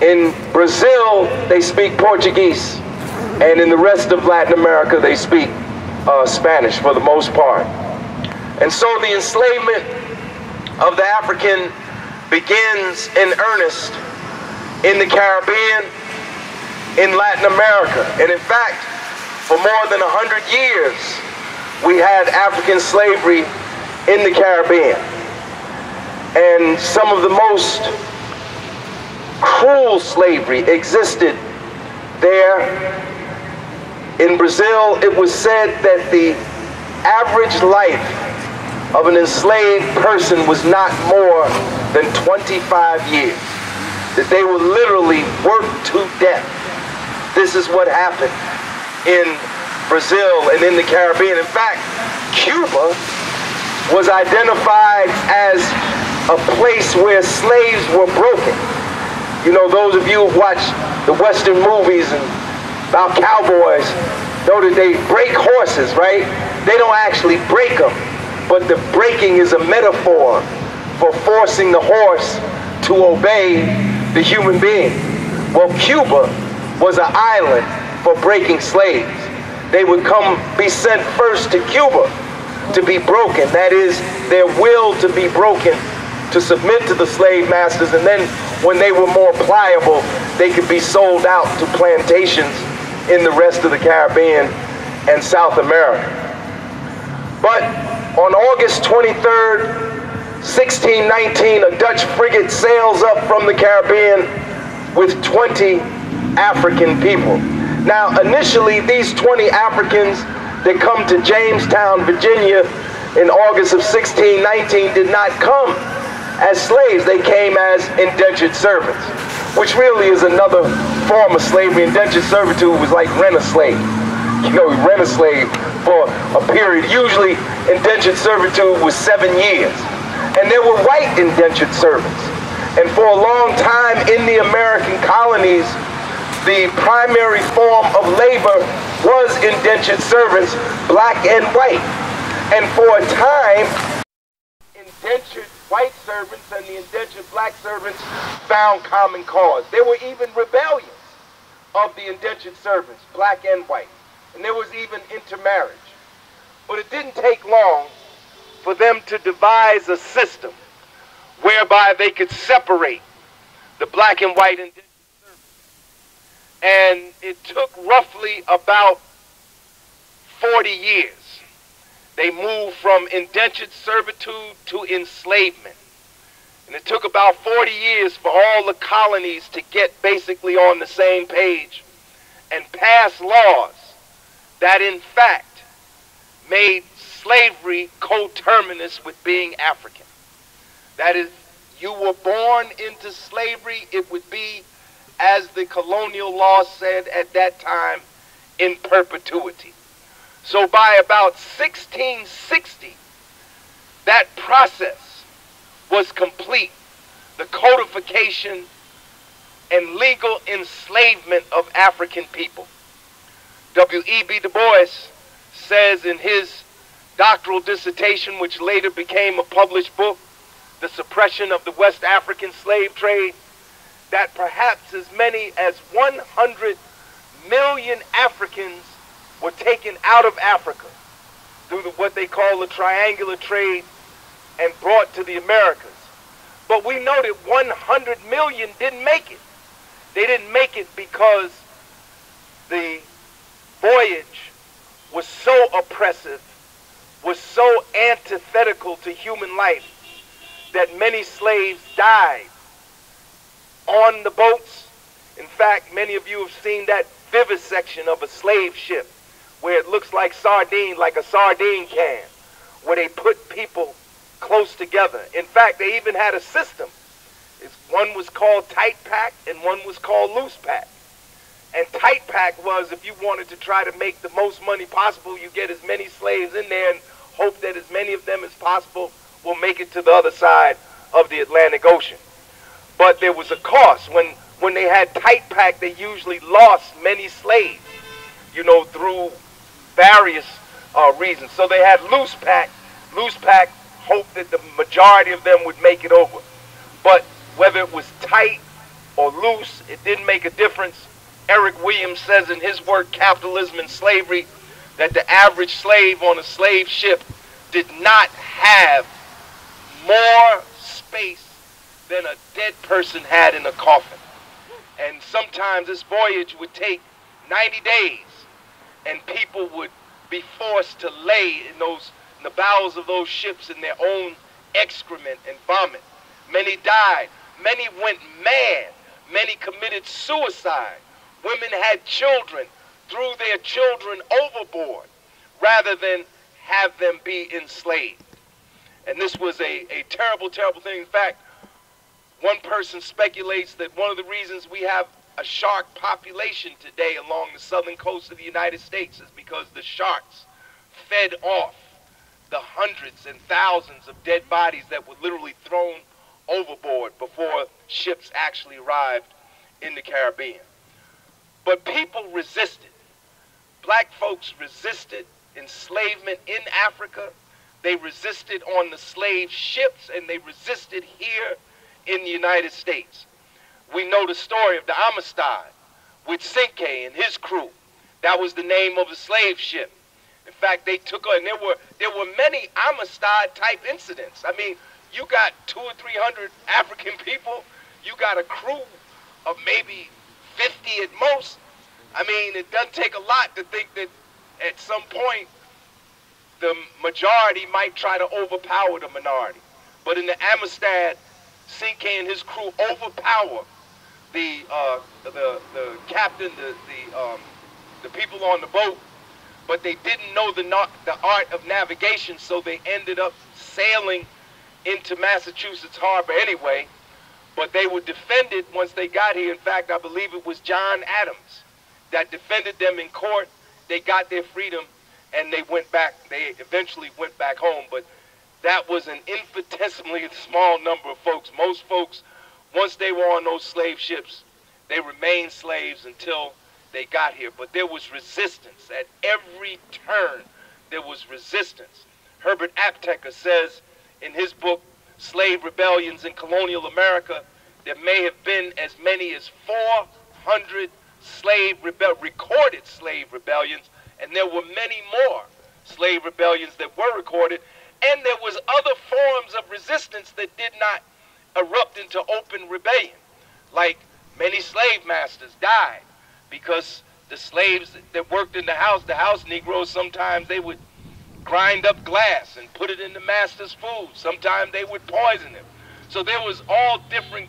In Brazil, they speak Portuguese, and in the rest of Latin America, they speak Spanish for the most part. And so the enslavement of the African begins in earnest in the Caribbean, in Latin America. And in fact, for more than 100 years, we had African slavery in the Caribbean. And some of the most cruel slavery existed there. In Brazil, it was said that the average life of an enslaved person was not more than 25 years, that they were literally worked to death. This is what happened in Brazil and in the Caribbean. In fact, Cuba was identified as a place where slaves were broken. You know, those of you who watch the Western movies and about cowboys know that they break horses, right? They don't actually break them, but the breaking is a metaphor for forcing the horse to obey the human being. Well, Cuba was an island for breaking slaves. They would be sent first to Cuba to be broken. That is, their will to be broken, to submit to the slave masters, and then when they were more pliable, they could be sold out to plantations in the rest of the Caribbean and South America. But on August 23rd, 1619, a Dutch frigate sails up from the Caribbean with 20 African people. Now, initially, these 20 Africans that come to Jamestown, Virginia in August of 1619 did not come as slaves. They came as indentured servants, which really is another form of slavery. Indentured servitude was like rent a slave. You know, rent a slave for a period. Usually, indentured servitude was 7 years. And there were white indentured servants. And for a long time in the American colonies, the primary form of labor was indentured servants, black and white. And for a time, indentured white servants and the indentured black servants found common cause. There were even rebellions of the indentured servants, black and white. And there was even intermarriage. But it didn't take long for them to devise a system whereby they could separate the black and white indentured servants. And it took roughly about 40 years. They moved from indentured servitude to enslavement. And it took about 40 years for all the colonies to get basically on the same page and pass laws that in fact made slavery coterminous with being African. That is, you were born into slavery, it would be, as the colonial law said at that time, in perpetuity. So by about 1660, that process was complete. The codification and legal enslavement of African people. W.E.B. Du Bois says in his doctoral dissertation, which later became a published book, The Suppression of the West African Slave Trade, that perhaps as many as 100 million Africans were taken out of Africa through what they call the triangular trade and brought to the Americas. But we know that 100 million didn't make it. They didn't make it because the voyage was so oppressive, was so antithetical to human life, that many slaves died on the boats. In fact, many of you have seen that vivisection of a slave ship where it looks like sardine, like a sardine can, where they put people close together. In fact, they even had a system. One was called tight pack and one was called loose pack. And tight pack was, if you wanted to try to make the most money possible, you get as many slaves in there and hope that as many of them as possible will make it to the other side of the Atlantic Ocean. But there was a cost. When they had tight pack, they usually lost many slaves, you know, through various reasons. So they had loose pack. Loose pack hoped that the majority of them would make it over. But whether it was tight or loose, it didn't make a difference. Eric Williams says in his work, Capitalism and Slavery, that the average slave on a slave ship did not have more space than a dead person had in a coffin. And sometimes this voyage would take 90 days, and people would be forced to lay in the bowels of those ships in their own excrement and vomit. Many died. Many went mad. Many committed suicide. Women had children, threw their children overboard rather than have them be enslaved. And this was a terrible, terrible thing. In fact, one person speculates that one of the reasons we have a shark population today along the southern coast of the United States is because the sharks fed off the hundreds and thousands of dead bodies that were literally thrown overboard before ships actually arrived in the Caribbean. But people resisted. Black folks resisted enslavement in Africa. They resisted on the slave ships, and they resisted here in the United States. We know the story of the Amistad with Cinque and his crew. That was the name of the slave ship. In fact, they took on, there were many Amistad type incidents. I mean, you got 200 or 300 African people. You got a crew of maybe 50 at most. I mean, it doesn't take a lot to think that at some point the majority might try to overpower the minority. But in the Amistad, Cinque and his crew overpower the captain, the people on the boat, but they didn't know the art of navigation, so they ended up sailing into Massachusetts Harbor anyway. But they were defended once they got here. In fact, I believe it was John Adams that defended them in court. They got their freedom, and they went back. They eventually went back home, but that was an infinitesimally small number of folks. Most folks, once they were on those slave ships, they remained slaves until they got here. But there was resistance. At every turn, there was resistance. Herbert Aptheker says in his book, Slave Rebellions in Colonial America, there may have been as many as 400 recorded slave rebellions, and there were many more slave rebellions that were recorded, and there was other forms of resistance that did not erupt into open rebellion. Like many slave masters died because the slaves that worked in the house Negroes, sometimes they would grind up glass and put it in the master's food. Sometimes they would poison him. So there was all different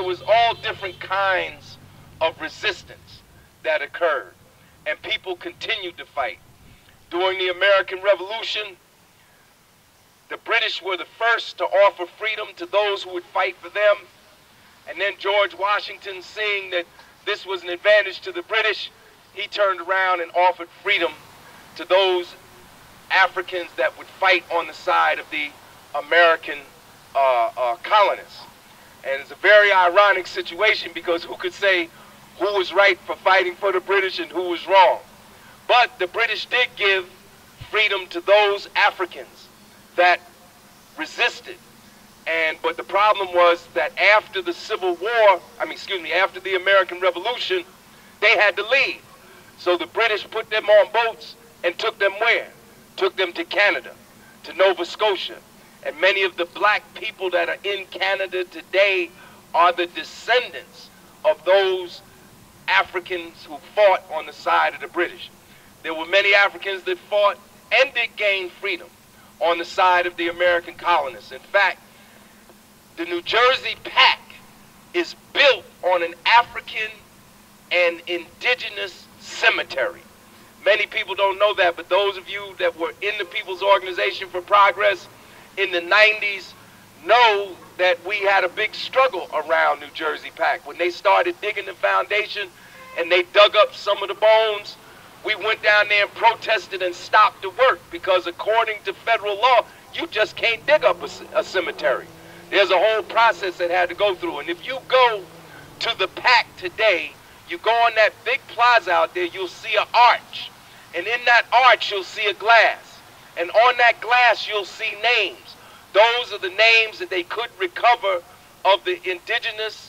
kinds of resistance that occurred, and people continued to fight. During the American Revolution, the British were the first to offer freedom to those who would fight for them. And then George Washington, seeing that this was an advantage to the British, he turned around and offered freedom to those Africans that would fight on the side of the American colonists. And it's a very ironic situation, because who could say who was right for fighting for the British and who was wrong? But the British did give freedom to those Africans that resisted. But the problem was that after the Civil War, after the American Revolution, they had to leave. So the British put them on boats and took them where? Took them to Canada, to Nova Scotia. And many of the black people that are in Canada today are the descendants of those Africans who fought on the side of the British. There were many Africans that fought and did gain freedom on the side of the American colonists. In fact, the New Jersey Pack is built on an African and indigenous cemetery. Many people don't know that, but those of you that were in the People's Organization for Progress in the 90s know that we had a big struggle around New Jersey Pack. When they started digging the foundation and they dug up some of the bones, we went down there and protested and stopped the work, because according to federal law, you just can't dig up a cemetery. There's a whole process that had to go through. And if you go to the Pack today, you go on that big plaza out there, you'll see an arch. And in that arch, you'll see a glass. And on that glass, you'll see names. Those are the names that they could recover of the indigenous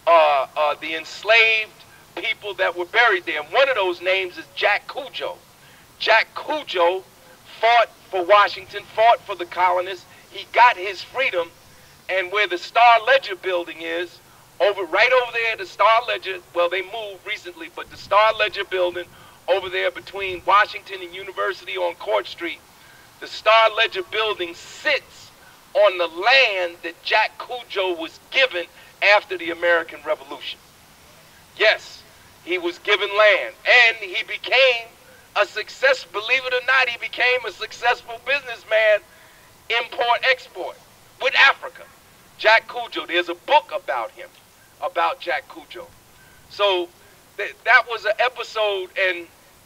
the enslaved people that were buried there. And one of those names is Jack Cujo. Jack Cujo fought for Washington, fought for the colonists. He got his freedom, and where the Star Ledger building is, right over there, the Star Ledger, well, they moved recently, but the Star Ledger building over there between Washington and University on Court Street, the Star Ledger building sits on the land that Jack Cujo was given after the American Revolution. Yes, he was given land, and he became a success, believe it or not, he became a successful businessman, import-export, with Africa. Jack Cujo, there's a book about him, about Jack Cujo. So that was an episode, and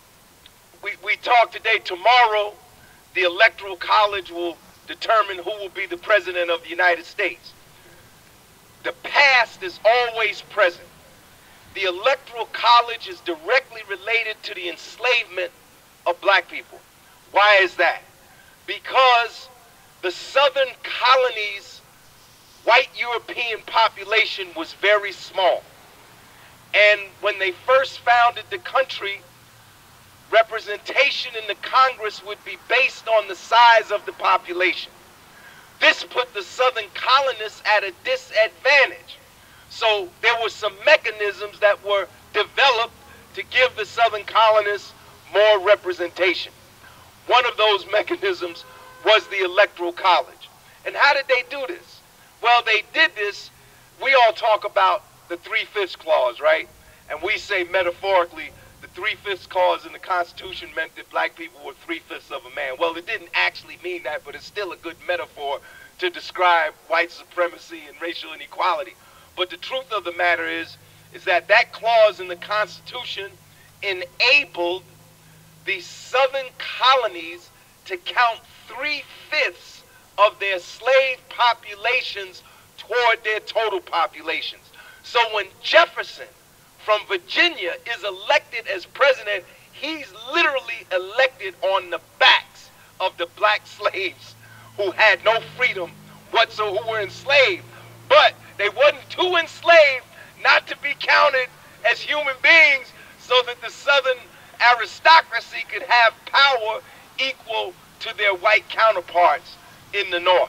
we talked today. Tomorrow, the Electoral College will determine who will be the President of the United States. The past is always present. The Electoral College is directly related to the enslavement of black people. Why is that? Because the southern colonies' white European population was very small. And when they first founded the country, representation in the Congress would be based on the size of the population. This put the southern colonists at a disadvantage. So there were some mechanisms that were developed to give the southern colonists more representation. One of those mechanisms was the Electoral College. And how did they do this? Well, they did this, we all talk about the 3/5 clause, right? And we say metaphorically, the 3/5 clause in the Constitution meant that black people were 3/5 of a man. Well, it didn't actually mean that, but it's still a good metaphor to describe white supremacy and racial inequality. But the truth of the matter is that that clause in the Constitution enabled the southern colonies to count 3/5 of their slave populations toward their total populations. So when Jefferson from Virginia is elected as president, he's literally elected on the backs of the black slaves who had no freedom whatsoever, who were enslaved. But they wasn't too enslaved not to be counted as human beings, so that the southern aristocracy could have power equal to their white counterparts in the North.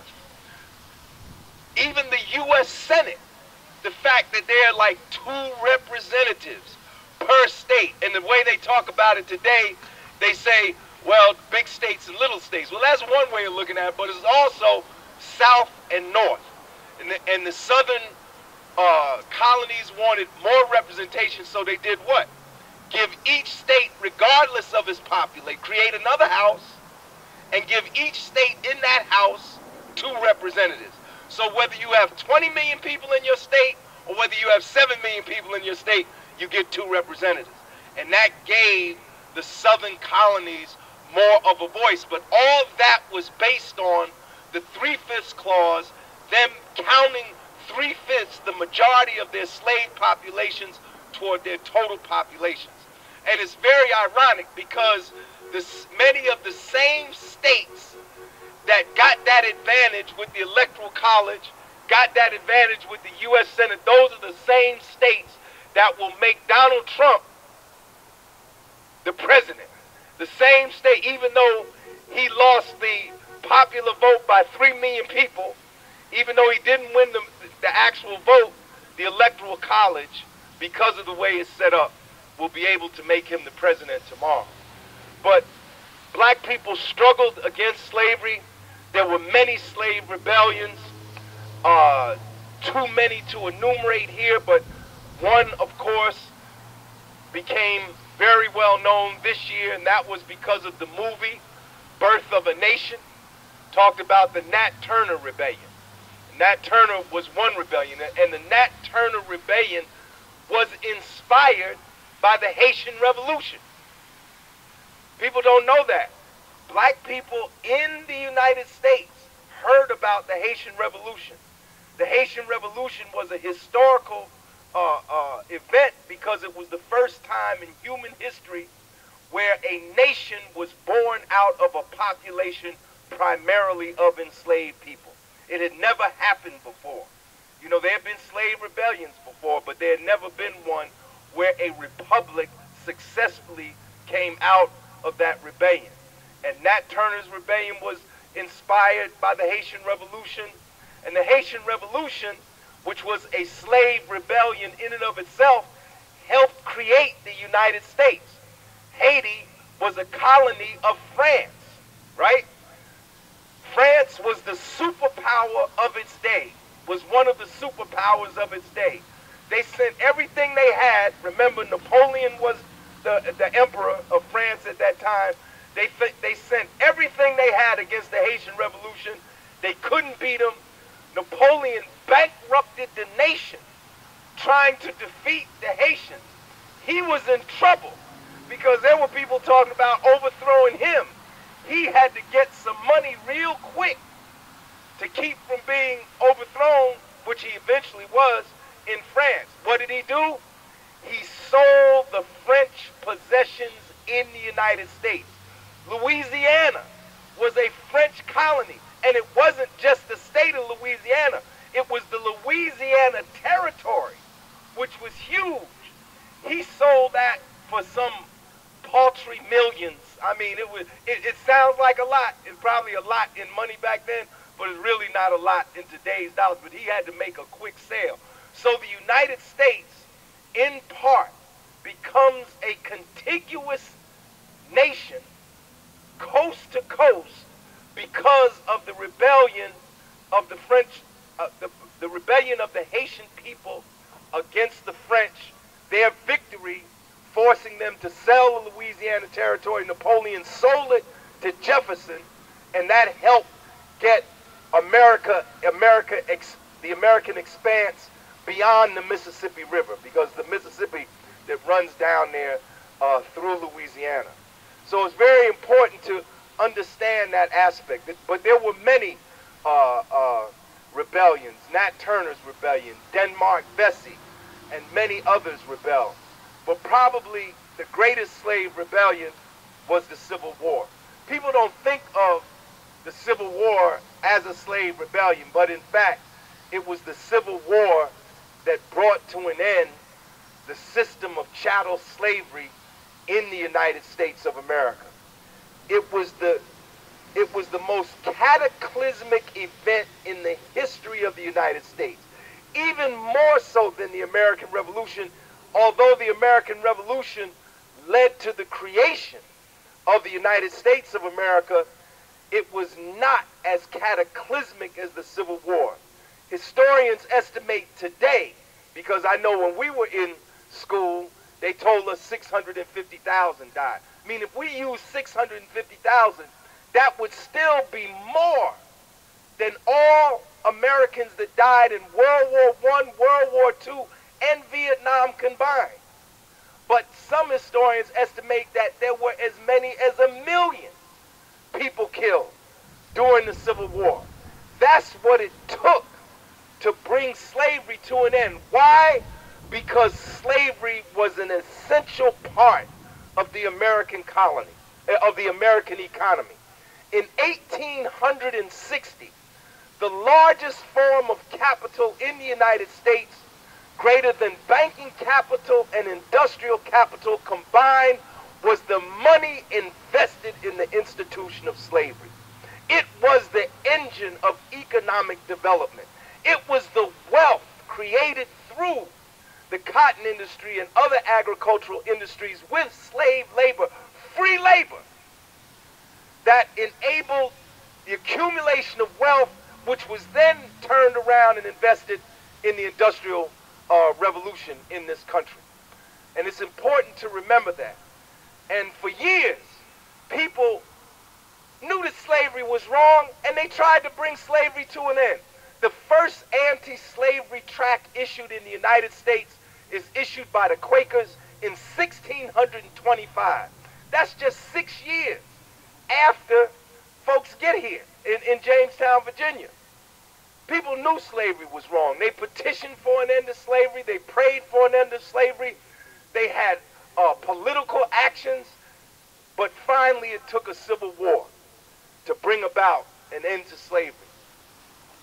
Even the U.S. Senate, the fact that there are like 2 representatives per state, and the way they talk about it today, they say, well, big states and little states. Well, that's one way of looking at it, but it's also South and North. And the southern colonies wanted more representation, so they did what? Give each state, regardless of its population, create another house, and give each state in that house 2 representatives. So whether you have 20 million people in your state, or whether you have 7 million people in your state, you get 2 representatives. And that gave the southern colonies more of a voice. But all that was based on the 3/5 clause, them counting 3/5, the majority of their slave populations, toward their total populations. And it's very ironic because many of the same states that got that advantage with the Electoral College, got that advantage with the U.S. Senate, those are the same states that will make Donald Trump the president. The same state, even though he lost the popular vote by 3 million people, even though he didn't win the actual vote, the Electoral College, because of the way it's set up, will be able to make him the president tomorrow. But black people struggled against slavery. There were many slave rebellions, too many to enumerate here, but one, of course, became very well known this year, and that was because of the movie Birth of a Nation. Talked about the Nat Turner Rebellion. Nat Turner was one rebellion, and the Nat Turner Rebellion was inspired by the Haitian Revolution. People don't know that. Black people in the United States heard about the Haitian Revolution. The Haitian Revolution was a historical event because it was the first time in human history where a nation was born out of a population primarily of enslaved people. It had never happened before. You know, there have been slave rebellions before, but there had never been one where a republic successfully came out of that rebellion. And Nat Turner's rebellion was inspired by the Haitian Revolution. And the Haitian Revolution, which was a slave rebellion in and of itself, helped create the United States. Haiti was a colony of France, right? France was the superpower of its day, was one of the superpowers of its day. They sent everything they had. Remember, Napoleon was the emperor of France at that time. They sent everything they had against the Haitian Revolution. They couldn't beat them. Napoleon bankrupted the nation trying to defeat the Haitians. He was in trouble because there were people talking about overthrowing him. He had to get some money real quick to keep from being overthrown, which he eventually was in France. What did he do? He sold the French possessions in the United States. Louisiana was a French colony, and it wasn't just the state of Louisiana. It was the Louisiana Territory, which was huge. He sold that for some paltry millions. I mean, it sounds like a lot. It's probably a lot in money back then, but it's really not a lot in today's dollars. But he had to make a quick sale. So the United States, in part, becomes a contiguous nation, coast to coast, because of the rebellion of the French, the rebellion of the Haitian people against the French, their victory, forcing them to sell the Louisiana Territory. Napoleon sold it to Jefferson, and that helped get the American expanse beyond the Mississippi River, because the Mississippi that runs down there through Louisiana. So it's very important to understand that aspect. But there were many rebellions. Nat Turner's rebellion, Denmark Vesey, and many others rebelled. But probably the greatest slave rebellion was the Civil War. People don't think of the Civil War as a slave rebellion, but in fact, it was the Civil War that brought to an end the system of chattel slavery in the United States of America. It was the most cataclysmic event in the history of the United States, even more so than the American Revolution. Although the American Revolution led to the creation of the United States of America, it was not as cataclysmic as the Civil War. Historians estimate today, because I know when we were in school, they told us 650,000 died. I mean, if we use 650,000, that would still be more than all Americans that died in World War I, World War II, and Vietnam combined. But some historians estimate that there were as many as 1 million people killed during the Civil War. That's what it took to bring slavery to an end. Why? Because slavery was an essential part of the American colony, of the American economy. In 1860, the largest form of capital in the United States, greater than banking capital and industrial capital combined, was the money invested in the institution of slavery. It was the engine of economic development. It was the wealth created through the cotton industry and other agricultural industries with slave labor, free labor, that enabled the accumulation of wealth, which was then turned around and invested in the industrial revolution in this country. And it's important to remember that. And for years, people knew that slavery was wrong, and they tried to bring slavery to an end. The first anti-slavery tract issued in the United States is issued by the Quakers in 1625. That's just 6 years after folks get here in Jamestown, Virginia. People knew slavery was wrong. They petitioned for an end of slavery. They prayed for an end of slavery. They had political actions. But finally, it took a civil war to bring about an end to slavery.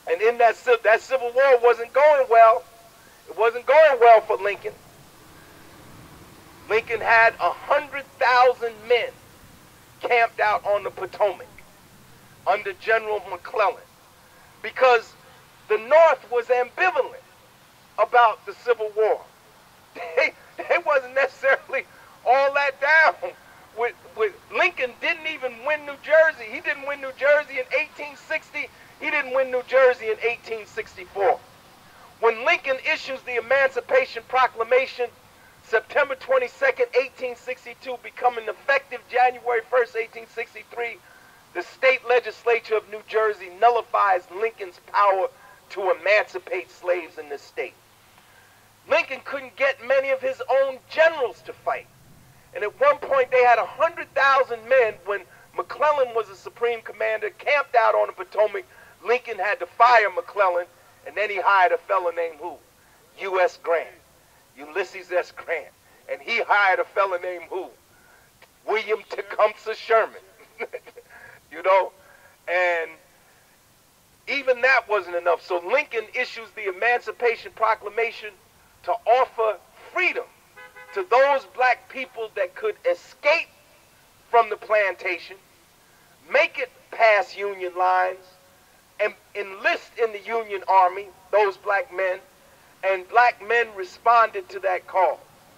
And in that Civil War wasn't going well. It wasn't going well for Lincoln. Lincoln had 100,000 men camped out on the Potomac under General McClellan because the North was ambivalent about the Civil War. They wasn't necessarily all that down with Lincoln. Didn't even win New Jersey. He didn't win New Jersey in 1860. He didn't win New Jersey in 1864. When Lincoln issues the Emancipation Proclamation, September 22nd, 1862, becoming effective January 1st, 1863, the state legislature of New Jersey nullifies Lincoln's power to emancipate slaves in the state. Lincoln couldn't get many of his own generals to fight. And at one point they had 100,000 men when McClellan was the supreme commander, camped out on the Potomac. Lincoln had to fire McClellan, and then he hired a fellow named who? U.S. Grant. Ulysses S. Grant. And he hired a fellow named who? William Tecumseh Sherman. You know? And even that wasn't enough. So Lincoln issues the Emancipation Proclamation to offer freedom to those black people that could escape from the plantation, make it past Union lines, and enlist in the Union Army, those black men, and black men responded to that call.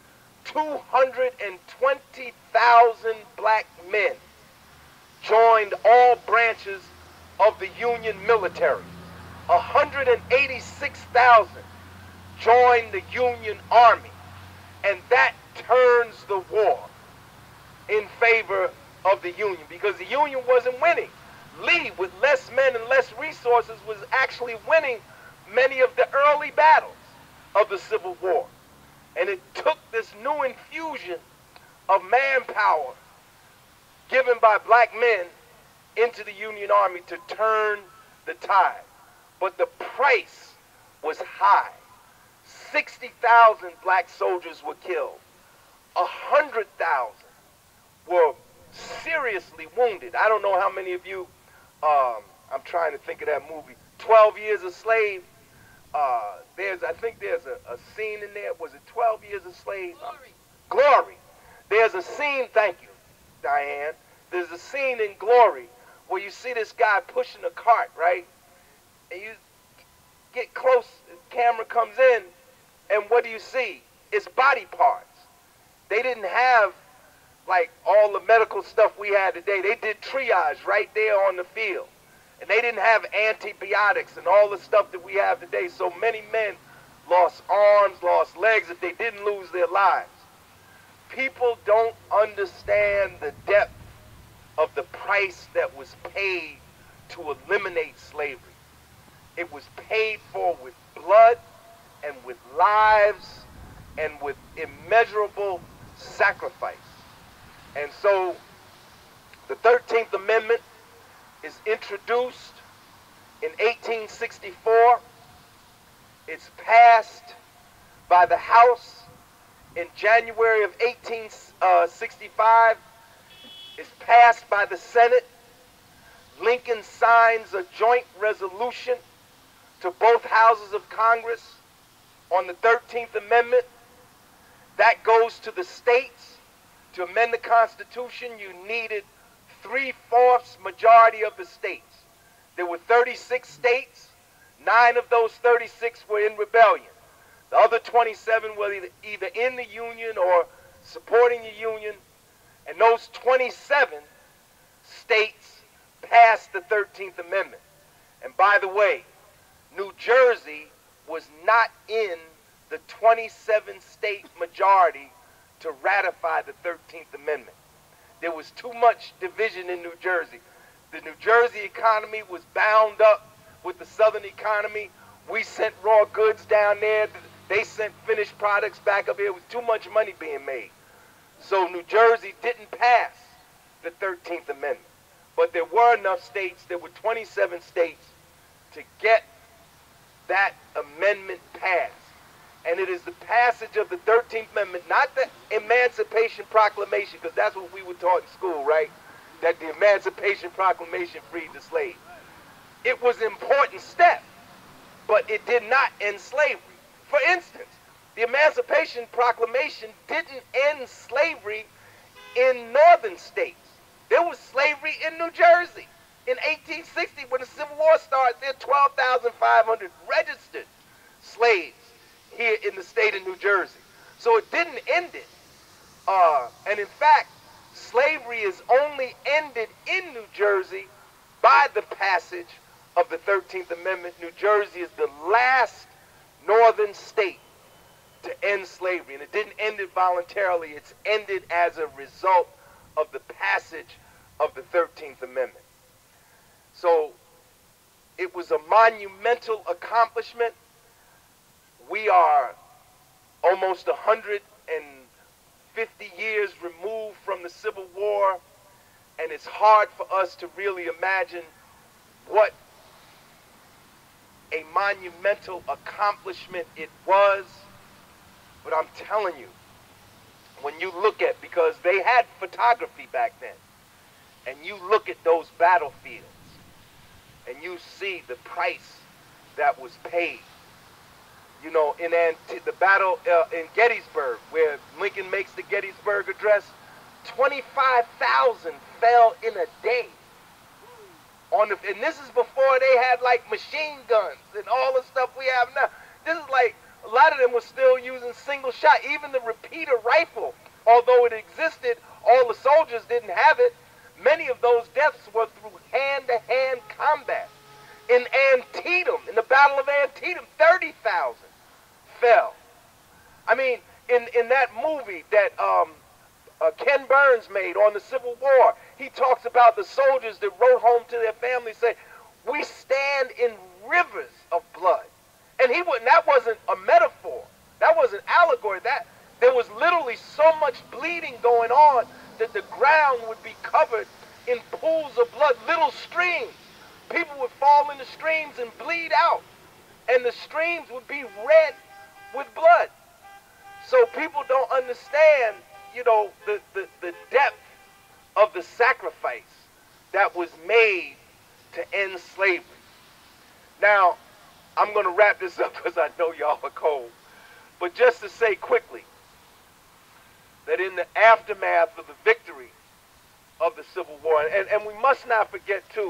220,000 black men joined all branches of the Union military. 186,000 joined the Union Army. And that turns the war in favor of the Union because the Union wasn't winning. Lee, with less men and less resources, was actually winning many of the early battles of the Civil War. And it took this new infusion of manpower given by black men into the Union Army to turn the tide. But the price was high. 60,000 black soldiers were killed. 100,000 were seriously wounded. I don't know how many of you, I'm trying to think of that movie, 12 Years a Slave. I think there's a scene in there. Was it 12 Years a Slave? Glory. There's a scene, thank you, Diane. There's a scene in Glory where you see this guy pushing a cart, right? And you get close, the camera comes in, and what do you see? It's body parts. They didn't have like all the medical stuff we had today. They did triage right there on the field. And they didn't have antibiotics and all the stuff that we have today. So many men lost arms, lost legs if they didn't lose their lives. People don't understand the depth of the price that was paid to eliminate slavery. It was paid for with blood and with lives and with immeasurable sacrifice. And so the 13th Amendment is introduced in 1864. It's passed by the House in January of 1865. It's passed by the Senate. Lincoln signs a joint resolution to both houses of Congress on the 13th Amendment. That goes to the states. To amend the Constitution, you needed 3/4 majority of the states. There were 36 states. 9 of those 36 were in rebellion. The other 27 were either in the Union or supporting the Union. And those 27 states passed the 13th Amendment. And by the way, New Jersey was not in the 27-state majority to ratify the 13th Amendment. There was too much division in New Jersey. The New Jersey economy was bound up with the Southern economy. We sent raw goods down there. They sent finished products back up here. It was too much money being made. So New Jersey didn't pass the 13th Amendment. But there were enough states, there were 27 states, to get that amendment passed. And it is the passage of the 13th Amendment, not the Emancipation Proclamation, because that's what we were taught in school, right? That the Emancipation Proclamation freed the slaves. It was an important step, but it did not end slavery. For instance, the Emancipation Proclamation didn't end slavery in northern states. There was slavery in New Jersey. In 1860, when the Civil War started, there were 12,500 registered slaves here in the state of New Jersey. So it didn't end it. And in fact, slavery is only ended in New Jersey by the passage of the 13th Amendment. New Jersey is the last northern state to end slavery. And it didn't end it voluntarily. It's ended as a result of the passage of the 13th Amendment. So it was a monumental accomplishment. We are almost 150 years removed from the Civil War, and it's hard for us to really imagine what a monumental accomplishment it was. But I'm telling you, when you look at, because they had photography back then, and you look at those battlefields, and you see the price that was paid. You know, in the battle in Gettysburg, where Lincoln makes the Gettysburg Address, 25,000 fell in a day. And this is before they had like machine guns and all the stuff we have now. This is like, a lot of them were still using single shot. Even the repeater rifle, although it existed, all the soldiers didn't have it. Many of those deaths were through hand-to-hand combat. In Antietam, in the Battle of Antietam, 30,000 fell. I mean, in that movie that Ken Burns made on the Civil War, he talks about the soldiers that wrote home to their families, say, "We stand in rivers of blood." And that wasn't a metaphor. That was an allegory. That there was literally so much bleeding going on that the ground would be covered in pools of blood, little streams. People would fall in the streams and bleed out, and the streams would be red with blood. So people don't understand, you know, the depth of the sacrifice that was made to end slavery. Now, I'm going to wrap this up because I know y'all are cold. But just to say quickly that in the aftermath of the victory of the Civil War, and we must not forget too,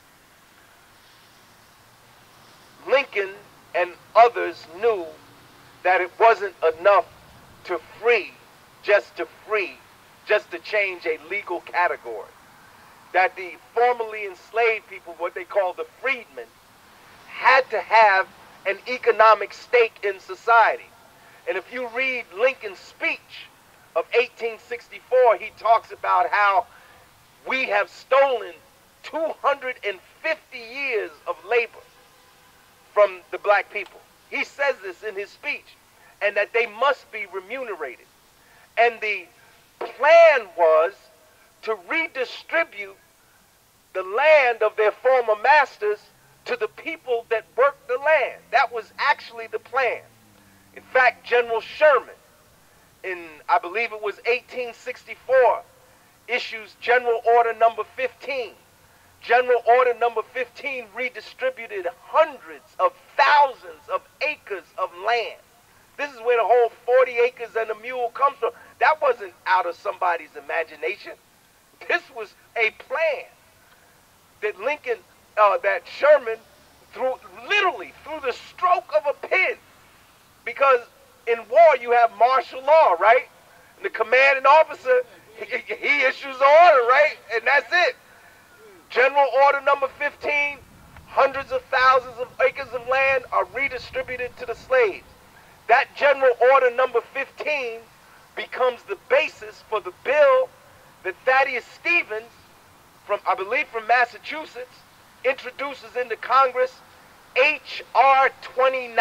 Lincoln and others knew that it wasn't enough to just to change a legal category. That the formerly enslaved people, what they call the freedmen, had to have an economic stake in society. And if you read Lincoln's speech of 1864, he talks about how we have stolen 250 years of labor from the black people. He says this in his speech, and that they must be remunerated. And the plan was to redistribute the land of their former masters to the people that worked the land. That was actually the plan. In fact, General Sherman, I believe it was 1864, issues General Order number 15. General Order number 15 redistributed hundreds of thousands of acres of land. This is where the whole 40 acres and a mule comes from. That wasn't out of somebody's imagination. This was a plan that that Sherman, literally through the stroke of a pen, because in war you have martial law, right? And the commanding officer, he issues the order, right? And that's it. General Order number 15, hundreds of thousands of acres of land are redistributed to the slaves. That General Order number 15 becomes the basis for the bill that Thaddeus Stevens, I believe from Massachusetts, introduces into Congress, H.R. 29.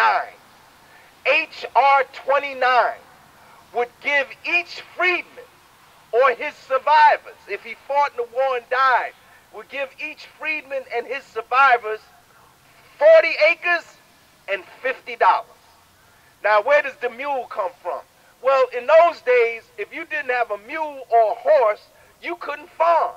H.R. 29 would give each freedman or his survivors, if he fought in the war and died, would give each freedman and his survivors 40 acres and $50. Now, where does the mule come from? Well, in those days, if you didn't have a mule or a horse, you couldn't farm.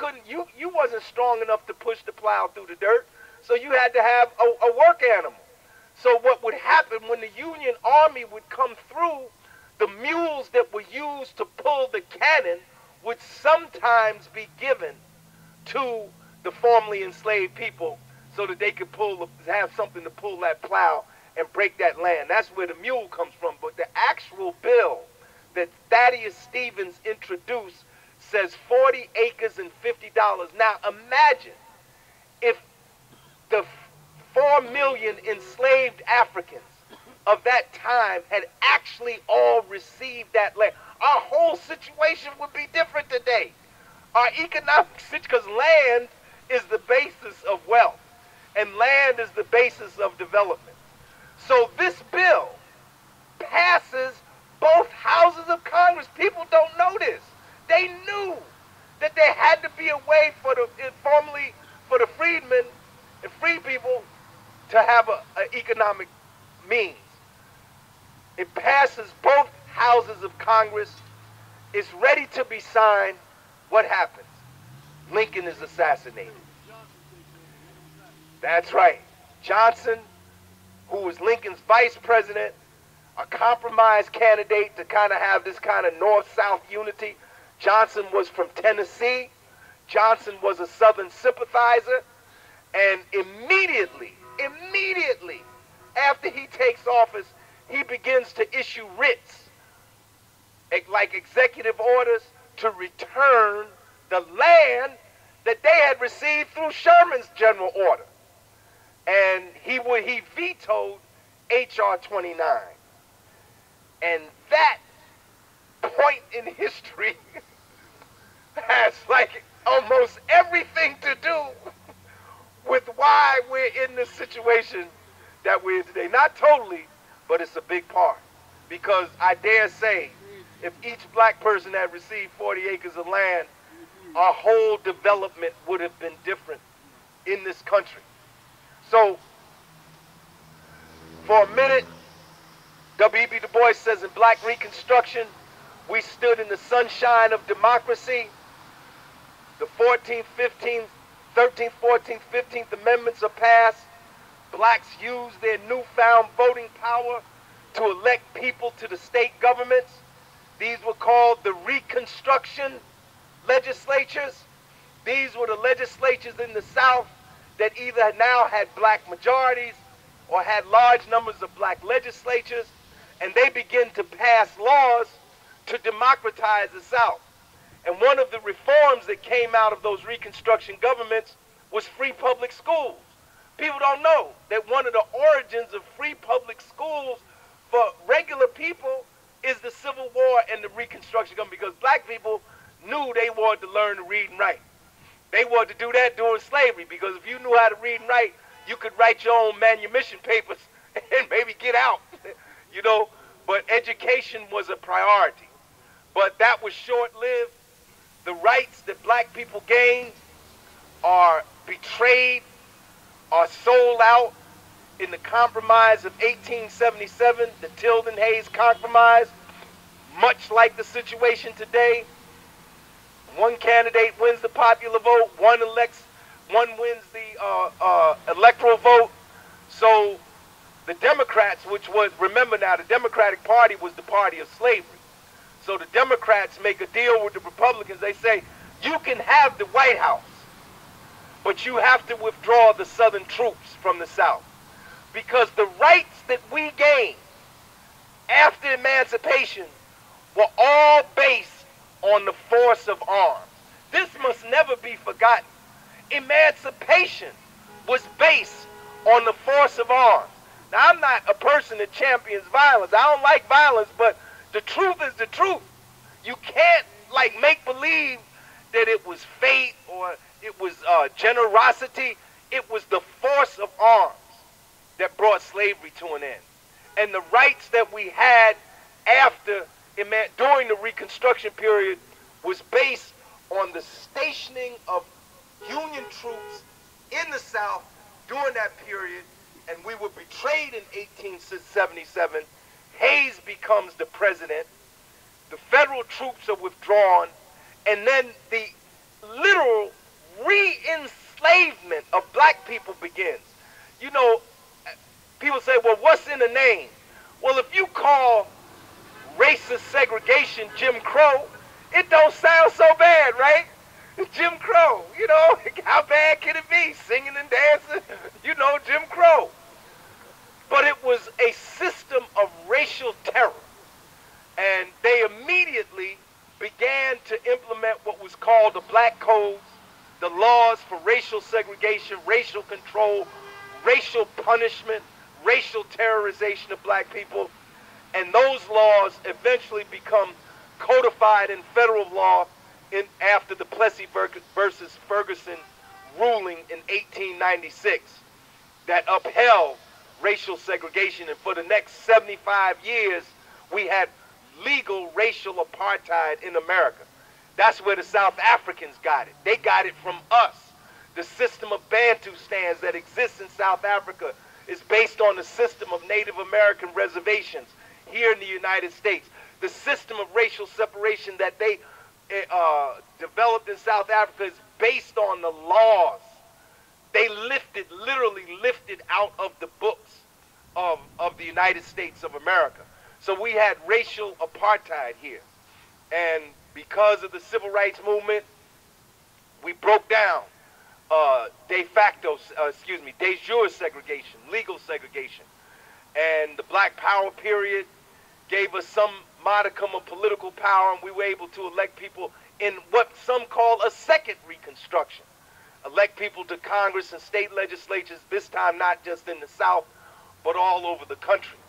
You wasn't strong enough to push the plow through the dirt, so you had to have a work animal. So what would happen when the Union Army would come through, the mules that were used to pull the cannon would sometimes be given to the formerly enslaved people so that they could have something to pull that plow and break that land. That's where the mule comes from. But the actual bill that Thaddeus Stevens introduced says 40 acres and $50. Now imagine if the 4 million enslaved Africans of that time had actually all received that land. Our whole situation would be different today. Our economic situation, because land is the basis of wealth, and land is the basis of development. So this bill passes both houses of Congress. People don't know this. They knew that there had to be a way for the freedmen and free people to have an economic means. It passes both houses of Congress. It's ready to be signed. What happens? Lincoln is assassinated. That's right. Johnson, who was Lincoln's vice president, a compromise candidate to kind of have this kind of north-south unity. Johnson was from Tennessee. Johnson was a Southern sympathizer. And immediately after he takes office, he begins to issue writs, like executive orders, to return the land that they had received through Sherman's general order. And he vetoed H.R. 29. And that point in history has like almost everything to do with why we're in this situation that we're in today. Not totally, but it's a big part. Because I dare say, if each black person had received 40 acres of land, our whole development would have been different in this country. So, for a minute, W.E.B. Du Bois says in Black Reconstruction, we stood in the sunshine of democracy. The 14th, 15th, 13th, 14th, 15th Amendments are passed. Blacks use their newfound voting power to elect people to the state governments. These were called the Reconstruction legislatures. These were the legislatures in the South that either now had black majorities or had large numbers of black legislatures, and they begin to pass laws to democratize the South. And one of the reforms that came out of those Reconstruction governments was free public schools. People don't know that one of the origins of free public schools for regular people is the Civil War and the Reconstruction government, because black people knew they wanted to learn to read and write. They wanted to do that during slavery, because if you knew how to read and write, you could write your own manumission papers and maybe get out, you know. But education was a priority. But that was short-lived. The rights that black people gained are betrayed, are sold out in the Compromise of 1877, the Tilden-Hayes Compromise. Much like the situation today, one candidate wins the popular vote, one wins the electoral vote. So the Democrats, which was, remember now, the Democratic Party was the party of slavery. So the Democrats make a deal with the Republicans. They say, you can have the White House, but you have to withdraw the Southern troops from the South. Because the rights that we gained after emancipation were all based on the force of arms. This must never be forgotten. Emancipation was based on the force of arms. Now, I'm not a person that champions violence. I don't like violence, but the truth is the truth. You can't, like, make believe that it was fate or it was generosity. It was the force of arms that brought slavery to an end. And the rights that we had during the Reconstruction period was based on the stationing of Union troops in the South during that period. And we were betrayed in 1877. Hayes becomes the president. The federal troops are withdrawn. And then the literal re-enslavement of black people begins. You know, People say, well, what's in the name? Well, if you call racist segregation Jim Crow, it don't sound so bad, right? Jim Crow, you know, how bad can it be? Singing and dancing, you know, Jim Crow. But it was a system of racial terror. And they immediately began to implement what was called the Black Codes, the laws for racial segregation, racial control, racial punishment, racial terrorization of black people. And those laws eventually become codified in federal law after the Plessy versus Ferguson ruling in 1896 that upheld racial segregation. And for the next 75 years, we had legal racial apartheid in America. That's where the South Africans got it. They got it from us. The system of Bantustans that exists in South Africa is based on the system of Native American reservations here in the United States. The system of racial separation that they developed in South Africa is based on the laws. They literally lifted out of the books of the United States of America. So we had racial apartheid here. And because of the civil rights movement, we broke down de jure segregation, legal segregation. And the Black Power period gave us some modicum of political power, and we were able to elect people in what some call a second Reconstruction. Elect people to Congress and state legislatures, this time not just in the South, but all over the country.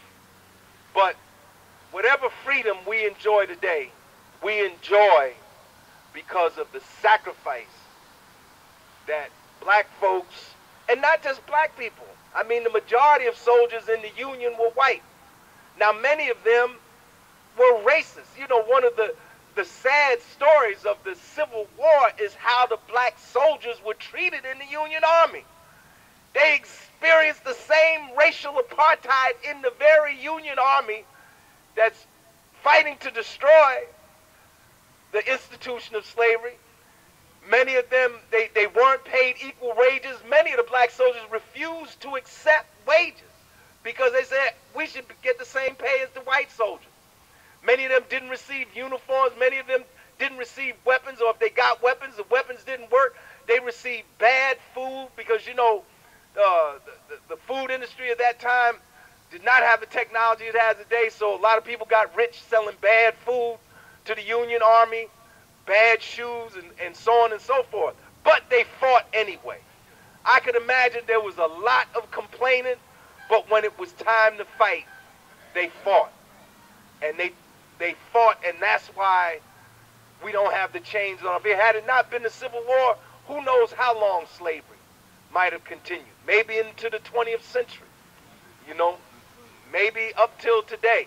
But whatever freedom we enjoy today, we enjoy because of the sacrifice that black folks, and not just black people, I mean the majority of soldiers in the Union were white. Now many of them were racist. You know, one of the sad stories of the Civil War is how the black soldiers were treated in the Union Army. They experienced the same racial apartheid in the very Union Army that's fighting to destroy the institution of slavery. Many of them, they weren't paid equal wages. Many of the black soldiers refused to accept wages because they said we should get the same pay as the white soldiers. Many of them didn't receive uniforms. Many of them didn't receive weapons, or if they got weapons, the weapons didn't work. They received bad food because, you know, the food industry at that time did not have the technology it has today, so a lot of people got rich selling bad food to the Union Army, bad shoes, and so on and so forth. But they fought anyway. I could imagine there was a lot of complaining, but when it was time to fight, they fought. And they fought, and that's why we don't have the chains on. If it had it not been the Civil War, who knows how long slavery might have continued. Maybe into the 20th century, you know, maybe up till today.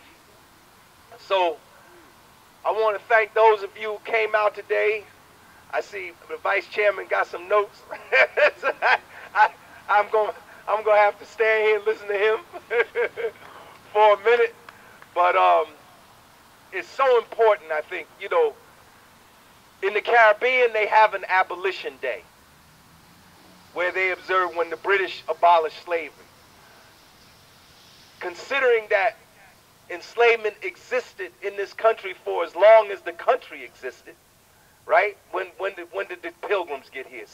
So I want to thank those of you who came out today. I see the vice chairman got some notes. I'm going to have to stand here and listen to him for a minute. But it's so important, I think. You know, in the Caribbean, they have an Abolition Day where they observe when the British abolished slavery. Considering that enslavement existed in this country for as long as the country existed, right? When did the Pilgrims get here?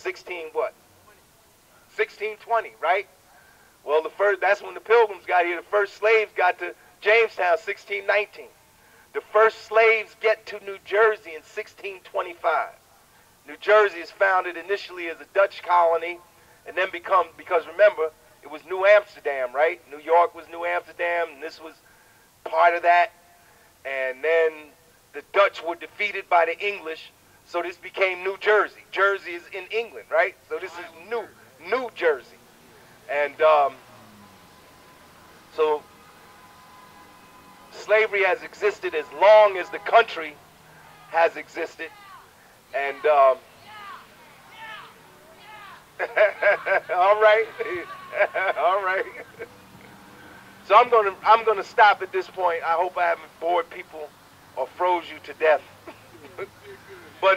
1620, right? Well, that's when the Pilgrims got here. The first slaves got to Jamestown, 1619. The first slaves get to New Jersey in 1625. New Jersey is founded initially as a Dutch colony, and then because remember, it was New Amsterdam, right? New York was New Amsterdam, and this was part of that. And then the Dutch were defeated by the English, so this became New Jersey. Jersey is in England, right? So this is New Jersey. And so slavery has existed as long as the country has existed. And all right. All right. So I'm gonna stop at this point. I hope I haven't bored people or froze you to death. But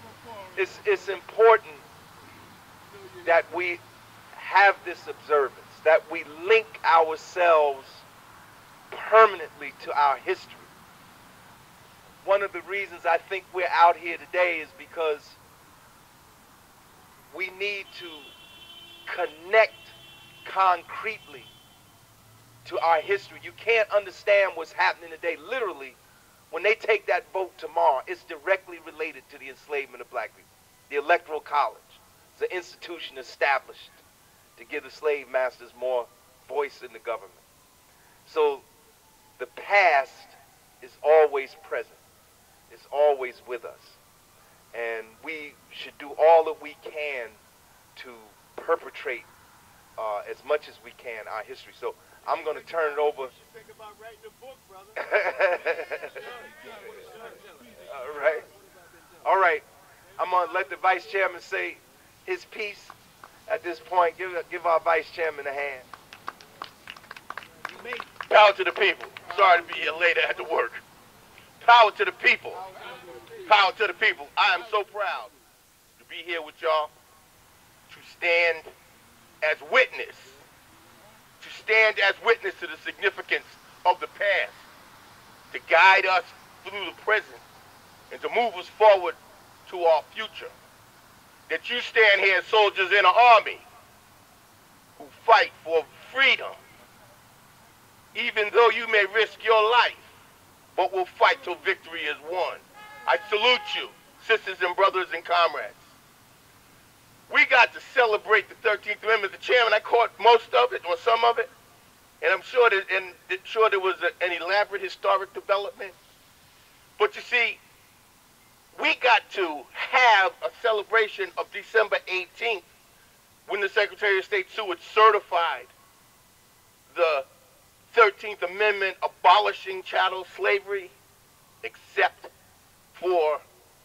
it's important that we have this observance. that we link ourselves permanently to our history. One of the reasons I think we're out here today is because we need to connect concretely to our history. You can't understand what's happening today. Literally, when they take that vote tomorrow, it's directly related to the enslavement of black people. The Electoral College is an institution established to give the slave masters more voice in the government. So the past is always present. It's always with us. And we should do all that we can to perpetrate as much as we can our history. So I'm going to turn it over. Think about writing a book, brother. All right. All right. I'm going to let the vice chairman say his piece at this point. Give our vice chairman a hand. Power to the people. Sorry to be here later at the work. Power to the people. Power to the people. I am so proud to be here with y'all, to stand as witness, to the significance of the past, to guide us through the present, and to move us forward to our future. That you stand here as soldiers in an army who fight for freedom, even though you may risk your life, but will fight till victory is won. I salute you, sisters and brothers and comrades. We got to celebrate the 13th Amendment. The chairman, I caught most of it, or some of it, and I'm sure there was an elaborate historic development. But you see, we got to have a celebration of December 18th when the Secretary of State Seward certified the 13th Amendment abolishing chattel slavery, except for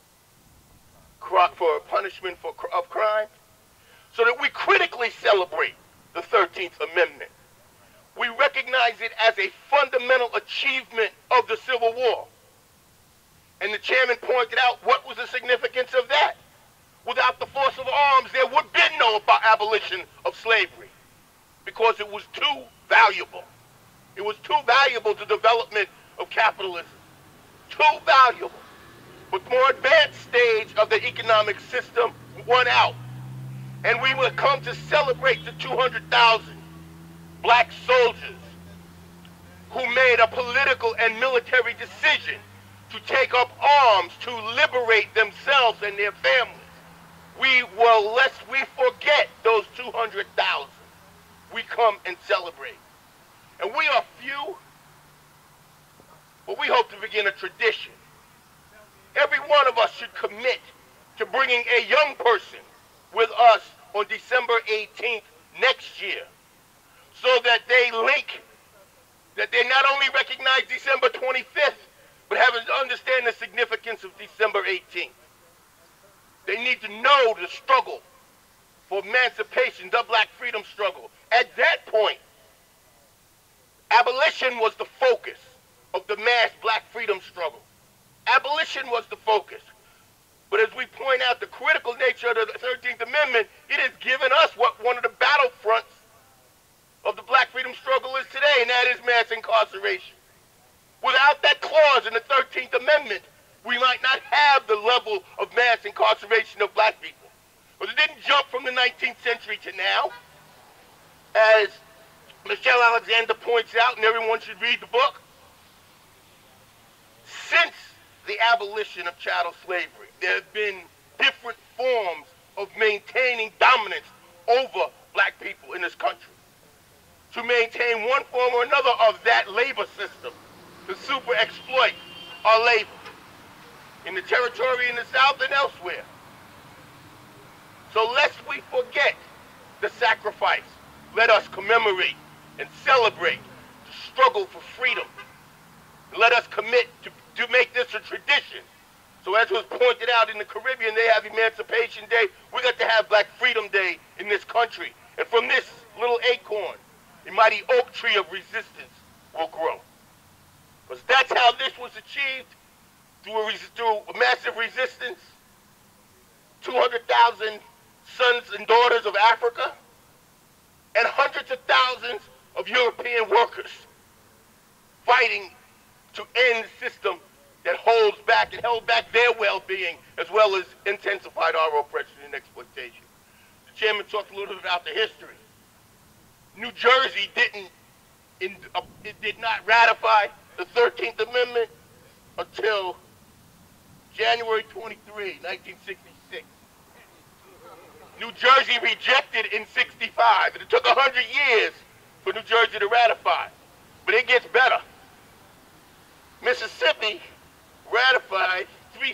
punishment of crime, so that we critically celebrate the 13th Amendment. We recognize it as a fundamental achievement of the Civil War. And the chairman pointed out what was the significance of that. Without the force of arms, there would have been no abolition of slavery, because it was too valuable. It was too valuable to development of capitalism. Too valuable. But the more advanced stage of the economic system won out. And we will come to celebrate the 200,000 black soldiers who made a political and military decision to take up arms to liberate themselves and their families. Lest we forget those 200,000, we come and celebrate. And we are few, but we hope to begin a tradition. Every one of us should commit to bringing a young person with us on December 18th next year, so that they not only recognize December 25th, but understand the significance of December 18th. They need to know the struggle for emancipation, the black freedom struggle. At that point, abolition was the focus of the mass black freedom struggle. Abolition was the focus. But as we point out the critical nature of the 13th Amendment, it has given us what one of the battlefronts of the black freedom struggle is today, and that is mass incarceration. Without that clause in the 13th Amendment, we might not have the level of mass incarceration of black people. But it didn't jump from the 19th century to now. As Michelle Alexander points out, and everyone should read the book, since the abolition of chattel slavery, there have been different forms of maintaining dominance over black people in this country. To maintain one form or another of that labor system, to super exploit our labor in the territory in the South and elsewhere. So lest we forget the sacrifice, let us commemorate and celebrate the struggle for freedom. Let us commit to make this a tradition. So as was pointed out in the Caribbean, they have Emancipation Day. We got to have Black Freedom Day in this country. And from this little acorn, a mighty oak tree of resistance will grow. Because that's how this was achieved, through a massive resistance. 200,000 sons and daughters of Africa and hundreds of thousands of European workers fighting to end the system that holds back and held back their well-being, as well as intensified our oppression and exploitation. The chairman talked a little bit about the history. New Jersey did not ratify the 13th Amendment until January 23, 1966. New Jersey rejected in 65, and it took 100 years for New Jersey to ratify. But it gets better. Mississippi ratified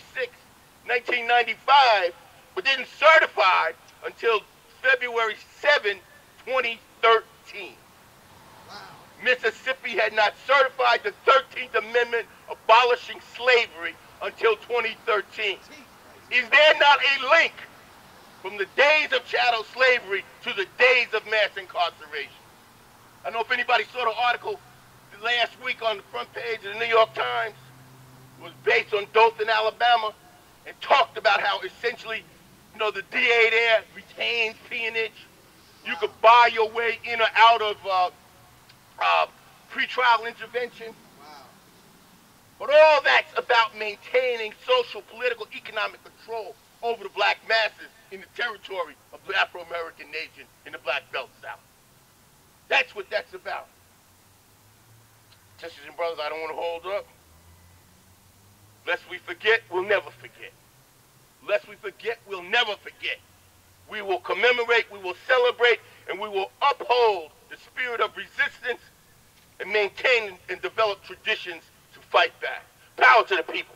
3/6/1995, but didn't certify until February 7, 2013. Wow. Mississippi had not certified the 13th Amendment abolishing slavery until 2013. Is there not a link from the days of chattel slavery to the days of mass incarceration? I don't know if anybody saw the article last week on the front page of the New York Times. It was based on Dothan, Alabama, and talked about how essentially, you know, the DA there retains peonage. You could buy your way in or out of pretrial intervention. Wow. But all that's about maintaining social, political, economic control over the black masses in the territory of the Afro-American nation in the Black Belt South. That's what that's about. Sisters and brothers, I don't want to hold up. Lest we forget, we'll never forget. Lest we forget, we'll never forget. We will commemorate, we will celebrate, and we will uphold the spirit of resistance and maintain and develop traditions to fight back. Power to the people.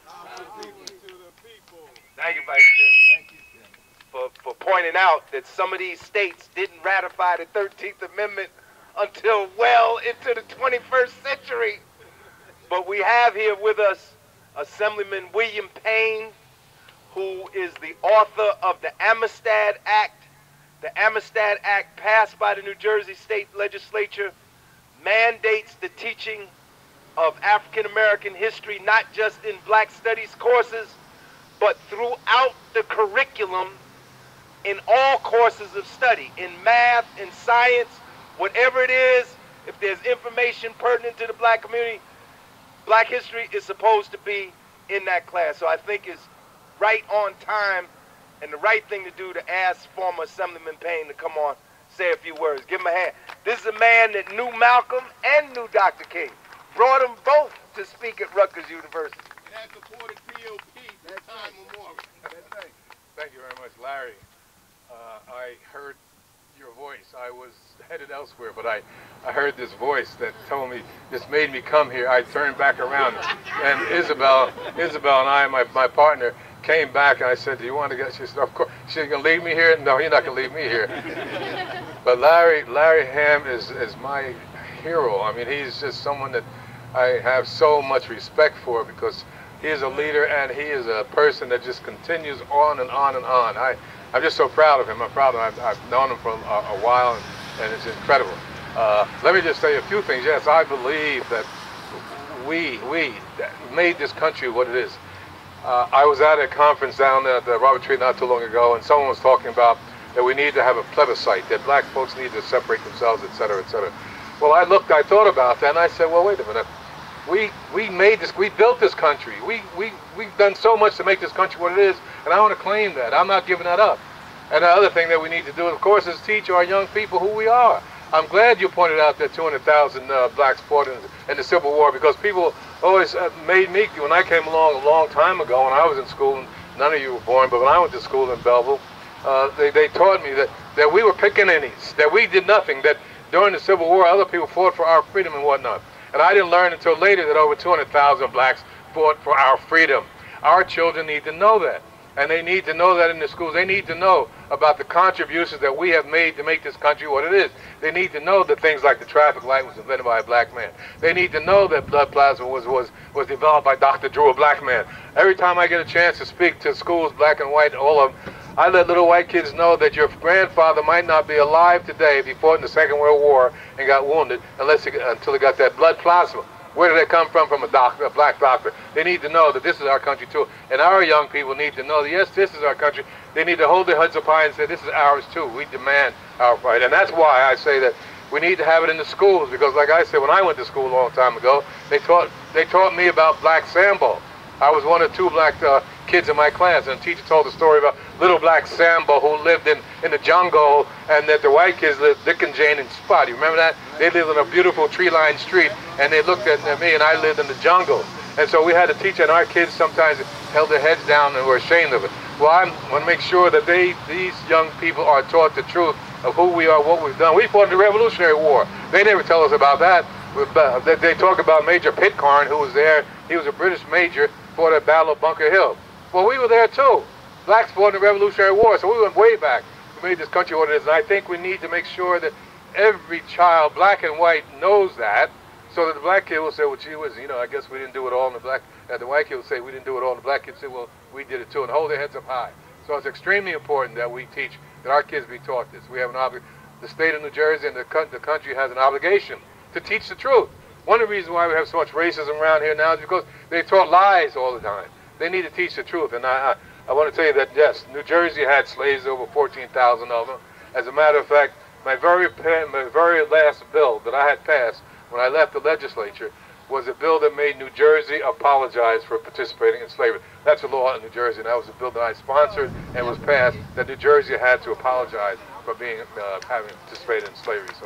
Thank you, Vice Chairman. Thank you, for pointing out that some of these states didn't ratify the 13th Amendment until well into the 21st century. But we have here with us Assemblyman William Payne, who is the author of the Amistad Act. The Amistad Act, passed by the New Jersey State Legislature, mandates the teaching of African American history not just in Black Studies courses, but throughout the curriculum in all courses of study, in math, in science, whatever it is. If there's information pertinent to the black community, Black history is supposed to be in that class. So I think it's right on time and the right thing to do to ask former Assemblyman Payne to come on, say a few words. Give him a hand. This is a man that knew Malcolm and knew Dr. King. Brought them both to speak at Rutgers University. And has supported POP for time memorial. Thank you very much, Larry. I heard your voice. I was headed elsewhere, but I heard this voice that told me, this made me come here. I turned back around, and Isabel and I, my partner, came back, and I said, do you want to get, she said, of course. She's going to leave me here? No, you're not going to leave me here. But Larry Ham is my hero. I mean, he's just someone that I have so much respect for, because he is a leader and he is a person that just continues on and on and on. I'm just so proud of him. I'm proud of him. I've known him for a while, and it's incredible. Let me just say a few things. Yes, I believe that we made this country what it is. I was at a conference down at the Robert Tree not too long ago, and someone was talking about that we need to have a plebiscite, that black folks need to separate themselves, et cetera, et cetera. Well, I thought about that, and I said, well, wait a minute. We made this, we built this country. We've done so much to make this country what it is, and I want to claim that. I'm not giving that up. And the other thing that we need to do, of course, is teach our young people who we are. I'm glad you pointed out that 200,000 blacks fought in the Civil War, because people always made me, when I came along a long time ago, when I was in school, and none of you were born, but when I went to school in Belleville, they taught me that we were pickaninnies, that we did nothing, that during the Civil War, other people fought for our freedom and whatnot. And I didn't learn until later that over 200,000 blacks fought for our freedom. Our children need to know that. And they need to know that in the schools. They need to know about the contributions that we have made to make this country what it is. They need to know that things like the traffic light was invented by a black man. They need to know that blood plasma was developed by Dr. Drew, a black man. Every time I get a chance to speak to schools, black and white, all of them, I let little white kids know that your grandfather might not be alive today if he fought in the Second World War and got wounded until he got that blood plasma. Where did they come from? From a doctor, a black doctor. They need to know that this is our country too. And our young people need to know that, yes, this is our country. They need to hold their heads up high and say, this is ours too. We demand our right. And that's why I say that we need to have it in the schools, because like I said, when I went to school a long time ago, they taught me about black Sambo. I was one of two black kids in my class, and the teacher told a story about little black Sambo who lived in the jungle, and that the white kids lived, Dick and Jane and Spot. You remember that? They lived in a beautiful tree-lined street, and they looked at me, and I lived in the jungle. And so we had to teach, and our kids sometimes held their heads down and were ashamed of it. Well, I want to make sure that these young people are taught the truth of who we are, what we've done. We fought in the Revolutionary War. They never tell us about that. They talk about Major Pitcairn, who was there. He was a British major, fought at Battle of Bunker Hill. Well, we were there too. Blacks fought in the Revolutionary War, so we went way back. We made this country what it is, and I think we need to make sure that every child, black and white, knows that, so that the black kid will say, well, gee whiz, you know, I guess we didn't do it all, and the white kid will say, we didn't do it all, and the black kid will say, well, we did it too, and hold their heads up high. So it's extremely important that we teach, that our kids be taught this. We have an obligation. The state of New Jersey and the country has an obligation to teach the truth. One of the reasons why we have so much racism around here now is because they taught lies all the time. They need to teach the truth. And I want to tell you that, yes, New Jersey had slaves, over 14,000 of them. As a matter of fact, my very last bill that I had passed when I left the legislature was a bill that made New Jersey apologize for participating in slavery. That's a law in New Jersey, and that was a bill that I sponsored and was passed, that New Jersey had to apologize for having participated in slavery. So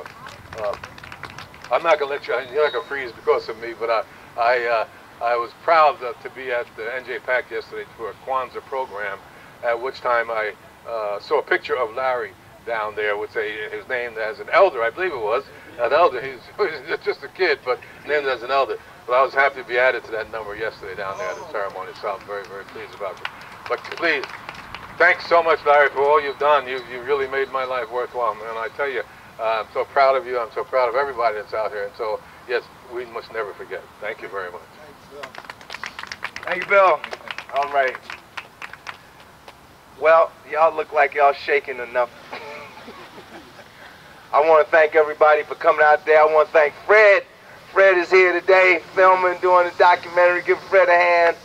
I'm not going to let you're not going to freeze because of me, but I was proud to be at the NJ-PAC yesterday for a Kwanzaa program, at which time I saw a picture of Larry down there with his name as an elder, I believe it was. An elder, he was just a kid, but named as an elder. But I was happy to be added to that number yesterday down there at the ceremony, so I'm very, very pleased about it. But please, thanks so much, Larry, for all you've done. You really made my life worthwhile, man. I tell you, I'm so proud of you. I'm so proud of everybody that's out here. And so, yes, we must never forget. Thank you very much. Thank you, Bill. All right. Well, y'all look like y'all shaking enough. I want to thank everybody for coming out there. I want to thank Fred. Fred is here today, filming, doing a documentary. Give Fred a hand.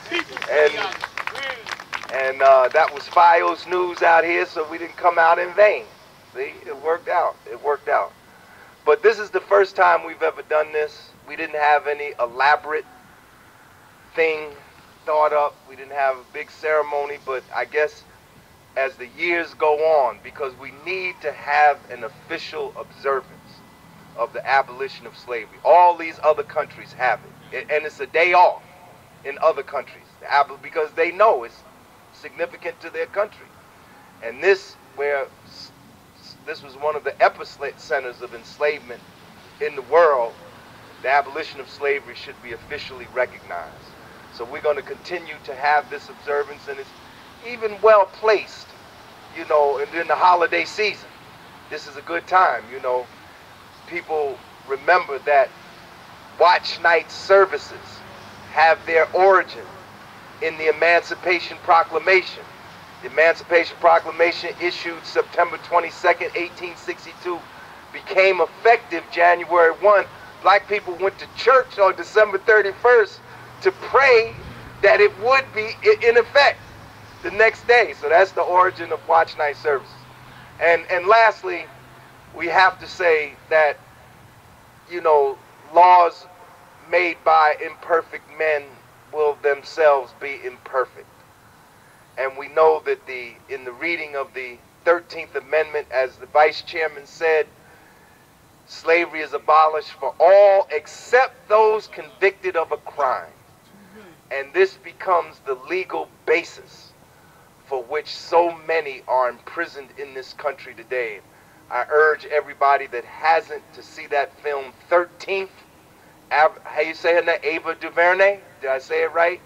And that was FIOS News out here, so we didn't come out in vain. See, it worked out. It worked out. But this is the first time we've ever done this. We didn't have any elaborate thing thought up. We didn't have a big ceremony, but I guess as the years go on, because we need to have an official observance of the abolition of slavery. All these other countries have it, and it's a day off in other countries, because they know it's significant to their country. And this was one of the epicenters of enslavement in the world. The abolition of slavery should be officially recognized. So we're going to continue to have this observance, and it's even well placed, you know, in the holiday season. This is a good time, you know. People remember that watch night services have their origin in the Emancipation Proclamation. The Emancipation Proclamation, issued September 22nd, 1862, became effective January 1. Black people went to church on December 31st to pray that it would be in effect the next day. So that's the origin of watch night services. And lastly, we have to say that, you know, laws made by imperfect men will themselves be imperfect. And we know that in the reading of the 13th Amendment, as the Vice Chairman said, slavery is abolished for all except those convicted of a crime. And this becomes the legal basis for which so many are imprisoned in this country today. I urge everybody that hasn't to see that film, 13th, how you say her name, Ava DuVernay? Did I say it right?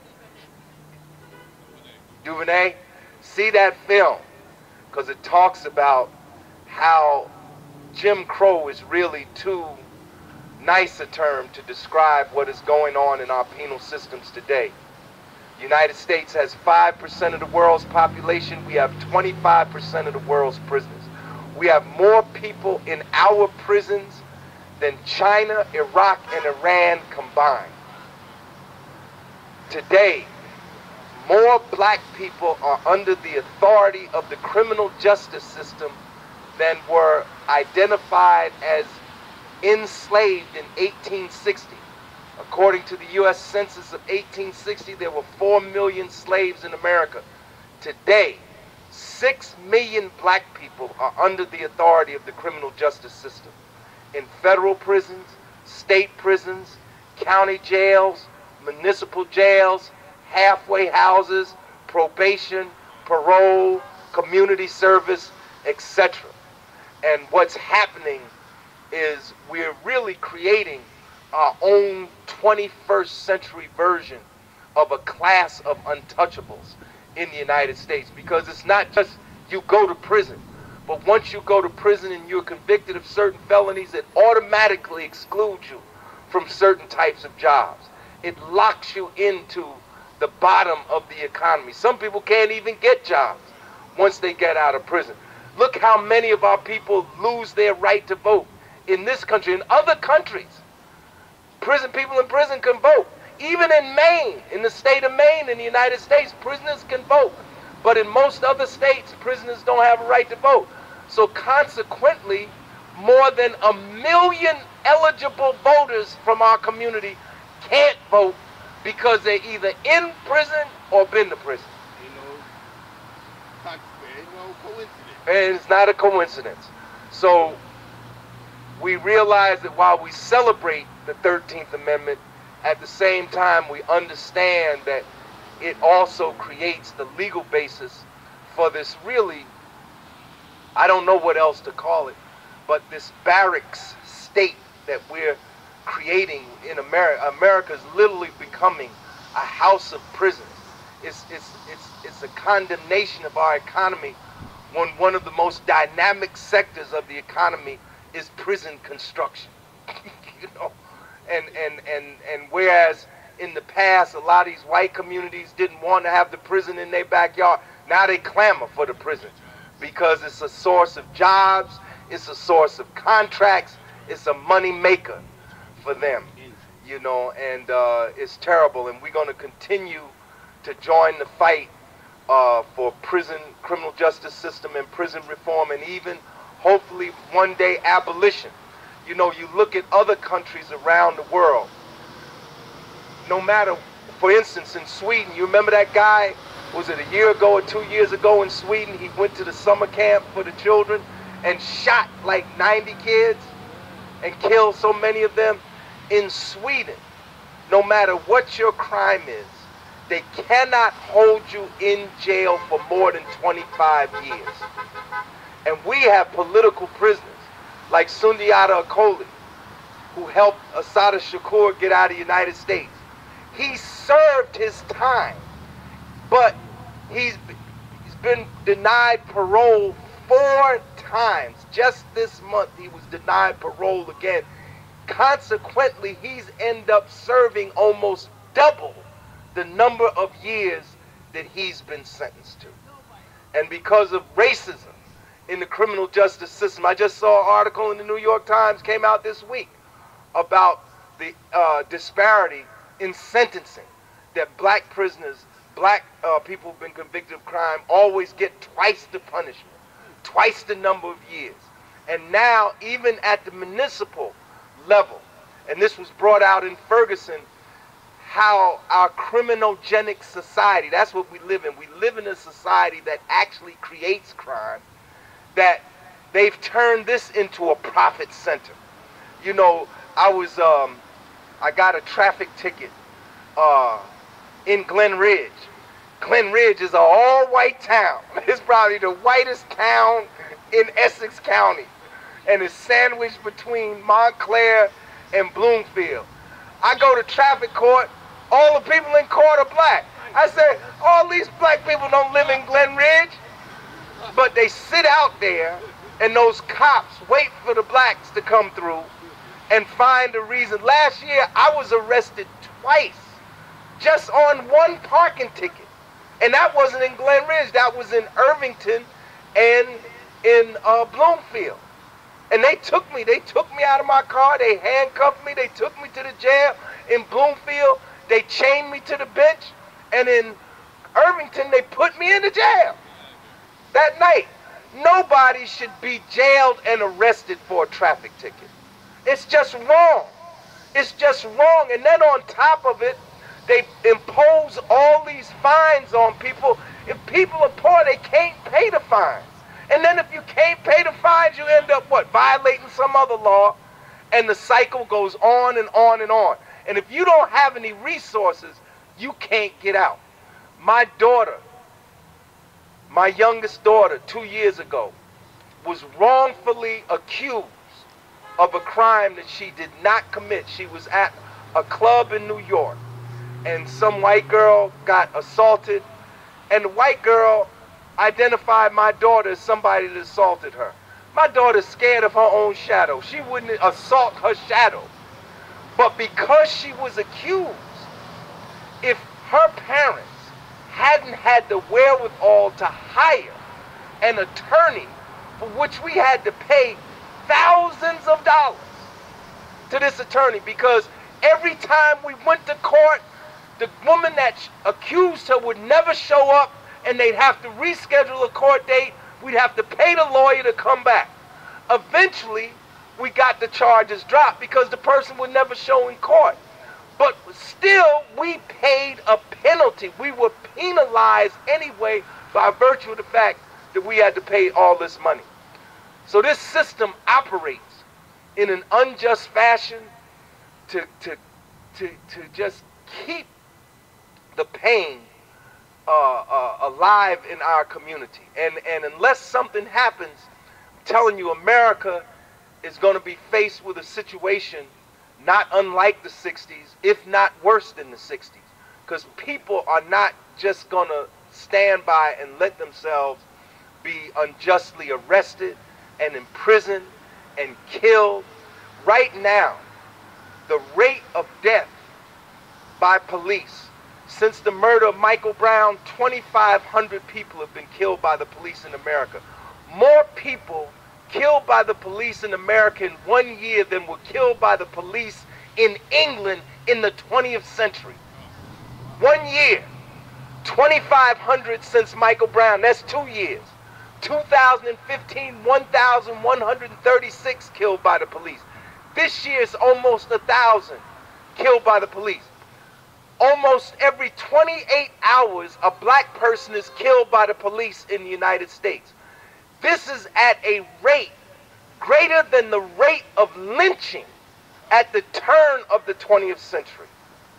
DuVernay? See that film, because it talks about how Jim Crow is really too nice a term to describe what is going on in our penal systems today. The United States has 5% of the world's population. We have 25% of the world's prisoners. We have more people in our prisons than China, Iraq, and Iran combined. Today, more black people are under the authority of the criminal justice system than were identified as enslaved in 1860. According to the U.S. Census of 1860, there were 4 million slaves in America. Today, 6 million black people are under the authority of the criminal justice system in federal prisons, state prisons, county jails, municipal jails, halfway houses, probation, parole, community service, etc. And what's happening is we're really creating our own 21st century version of a class of untouchables in the United States, because it's not just you go to prison, but once you go to prison and you're convicted of certain felonies, it automatically excludes you from certain types of jobs. It locks you into the bottom of the economy. Some people can't even get jobs once they get out of prison. Look how many of our people lose their right to vote in this country. In other countries, people in prison can vote. Even in Maine, in the state of Maine in the United States, prisoners can vote. But in most other states, prisoners don't have a right to vote. So consequently, more than 1 million eligible voters from our community can't vote because they're either in prison or been to prison. And it's not a coincidence. So we realize that while we celebrate the 13th Amendment, at the same time we understand that it also creates the legal basis for this really, I don't know what else to call it, but this barracks state that we're creating in America. America's literally becoming a house of prisons. It's a condemnation of our economy when one of the most dynamic sectors of the economy is prison construction. You know, and whereas in the past a lot of these white communities didn't want to have the prison in their backyard, now they clamor for the prison because it's a source of jobs, it's a source of contracts, it's a money maker for them, you know, and it's terrible. And we're going to continue to join the fight for prison, criminal justice system and prison reform, and even hopefully one day abolition. You know, you look at other countries around the world, no matter, for instance, in Sweden, you remember that guy, was it a year ago or 2 years ago in Sweden, he went to the summer camp for the children and shot like 90 kids and killed so many of them. In Sweden, no matter what your crime is, they cannot hold you in jail for more than 25 years. And we have political prisoners like Sundiata Acoli, who helped Assata Shakur get out of the United States. He served his time, but he's been denied parole 4 times. Just this month he was denied parole again. Consequently, he's ended up serving almost double the number of years that he's been sentenced to. And because of racism in the criminal justice system, I just saw an article in the New York Times, came out this week, about the disparity in sentencing, that black prisoners, black people who've been convicted of crime always get twice the punishment, twice the number of years. And now, even at the municipal level, and this was brought out in Ferguson, how our criminogenic society, that's what we live in. We live in a society that actually creates crime, that they've turned this into a profit center. You know, I got a traffic ticket in Glen Ridge. Glen Ridge is an all-white town. It's probably the whitest town in Essex County, and it's sandwiched between Montclair and Bloomfield. I go to traffic court, all the people in court are black. I say, all these black people don't live in Glen Ridge, but they sit out there, and those cops wait for the blacks to come through and find a reason. Last year, I was arrested twice, just on one parking ticket. And that wasn't in Glen Ridge, that was in Irvington and in Bloomfield. And they took me out of my car, they handcuffed me, they took me to the jail in Bloomfield, they chained me to the bench, and in Irvington, they put me in the jail that night. Nobody should be jailed and arrested for a traffic ticket. It's just wrong. It's just wrong. And then on top of it, they impose all these fines on people. If people are poor, they can't pay the fines. And then if you can't pay the fines, you end up what? Violating some other law. And the cycle goes on and on and on. And if you don't have any resources, you can't get out. My daughter, my youngest daughter, 2 years ago, was wrongfully accused of a crime that she did not commit. She was at a club in New York, and some white girl got assaulted, and the white girl identified my daughter as somebody that assaulted her. My daughter's scared of her own shadow. She wouldn't assault her shadow. But because she was accused, if her parents hadn't had the wherewithal to hire an attorney for which we had to pay thousands of dollars to this attorney, because every time we went to court, the woman that accused her would never show up, and they'd have to reschedule a court date. We'd have to pay the lawyer to come back. Eventually, we got the charges dropped because the person would never show in court. But still, we paid a penalty. We were penalized anyway by virtue of the fact that we had to pay all this money. So this system operates in an unjust fashion to just keep the pain alive in our community. And unless something happens, I'm telling you, America is going to be faced with a situation not unlike the 60s, if not worse than the 60s. Because people are not just going to stand by and let themselves be unjustly arrested and imprisoned and killed. Right now, the rate of death by police, since the murder of Michael Brown, 2,500 people have been killed by the police in America. More people killed by the police in America in 1 year than were killed by the police in England in the 20th century. 1 year, 2,500 since Michael Brown. That's 2 years. 2015, 1,136 killed by the police. This year is almost 1,000 killed by the police. Almost every 28 hours, a black person is killed by the police in the United States. This is at a rate greater than the rate of lynching at the turn of the 20th century.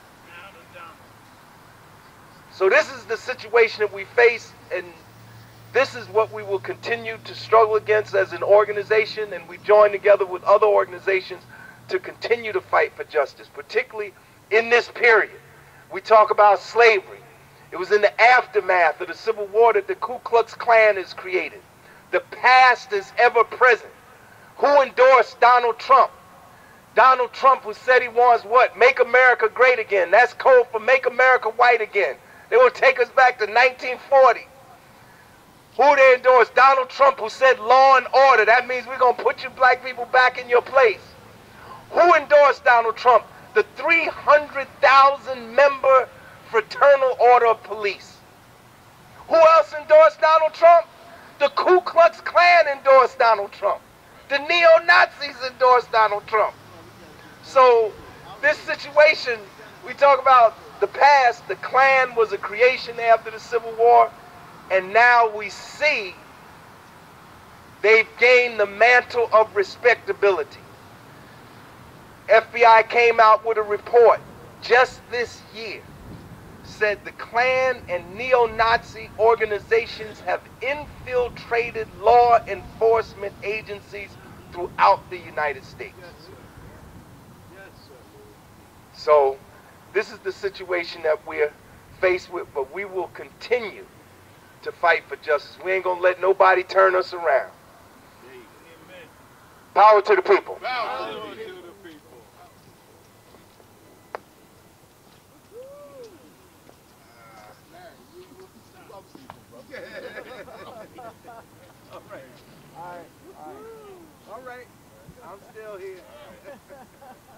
So this is the situation that we face, and this is what we will continue to struggle against as an organization, and we join together with other organizations to continue to fight for justice, particularly in this period. We talk about slavery. It was in the aftermath of the Civil War that the Ku Klux Klan is created. The past is ever present. Who endorsed Donald Trump? Donald Trump, who said he wants what? Make America great again. That's code for make America white again. They will take us back to 1940. Who they endorsed? Donald Trump, who said law and order. That means we're going to put you black people back in your place. Who endorsed Donald Trump? The 300,000 member Fraternal Order of Police. Who else endorsed Donald Trump? The Ku Klux Klan endorsed Donald Trump. The neo-Nazis endorsed Donald Trump. So this situation, we talk about the past. The Klan was a creation after the Civil War, and now we see they've gained the mantle of respectability. FBI came out with a report just this year, said the Klan and neo-Nazi organizations have infiltrated law enforcement agencies throughout the United States. So this is the situation that we're faced with, but we will continue to fight for justice. We ain't gonna let nobody turn us around. Power to the people. Power to the people. All right. I'm still here.